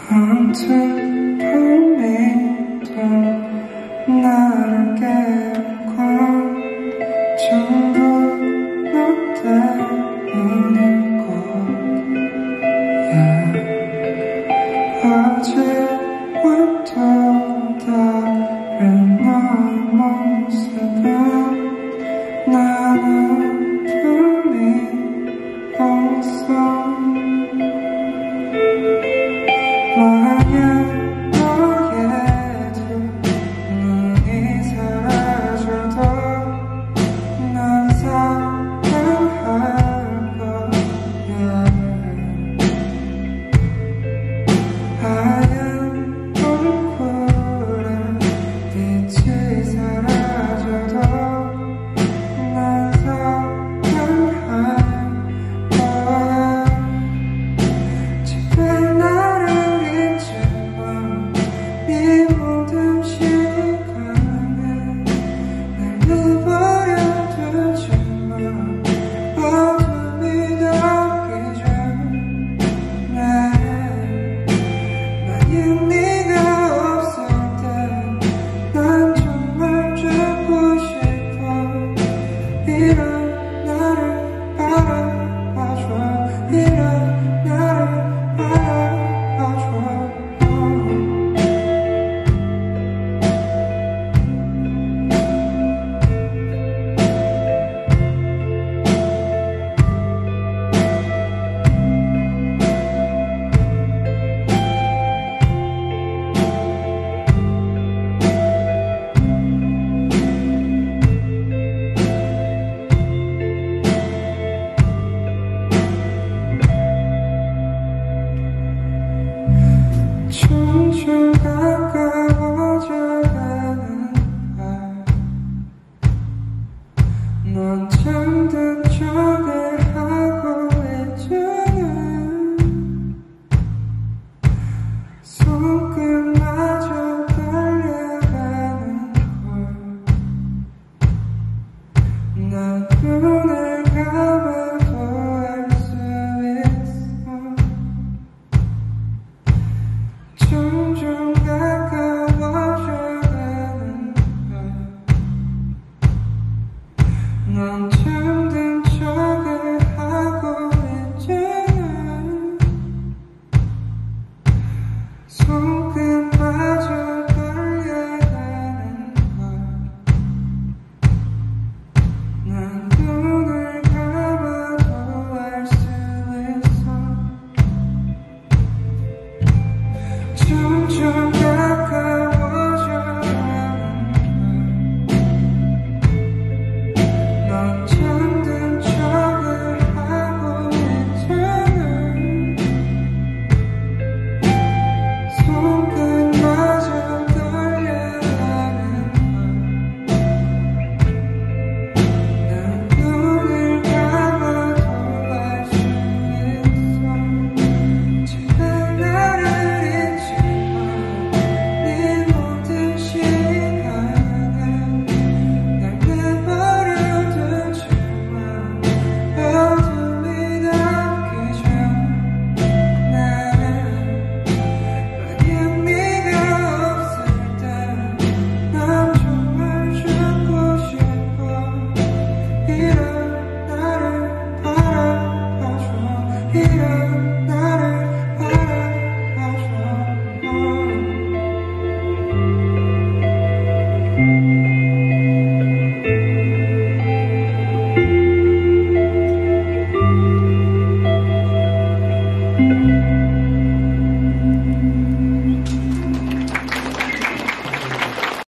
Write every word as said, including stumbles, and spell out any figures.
언뜻 밤에도 나를 깨우고 전부 너 때문일 거야. 어제와 또 다른 너의 모습은 나는 품이 없어. 만약 너에도 눈이 사라져도 난 사랑할 거야. 하얀 얼굴에 빛이 사라져도 난 사랑할 거야. 집에 나를 잊지마. 네 모든 시간에 날 내버려 두지마. 어둠이 덮기 전 만약 네가 없을 때 난 정말 죽고 싶어. 이런 나를 바라봐줘. 이런 나를 바라봐줘. 점점 가까워져가는 날, 넌 잠든 척을 하고 있잖아. 손끝마저 떨려가는 걸 난 눈을 감아도 알 수 있어. 점점 가까워져가는 걸 넌 잠든 척을 하고 있잖아. 손끝마저 떨려가는 걸 난 눈을 감아도 알 수 있어. 점점 가까워져가는 걸 넌 잠든 척을 하고 있잖아. 손끝마저 떨려가는 걸 난 눈을 감아도 알 수 있어. 제발 나를 잊지마. 네 모든 시간에 날 내버려 두지마. 어둠이 덮기 전 나는 만약 네가 없을 때 난 정말 죽고 싶어. 이런 나를 바라봐줘. 이런 나를 바라봐줘. 어.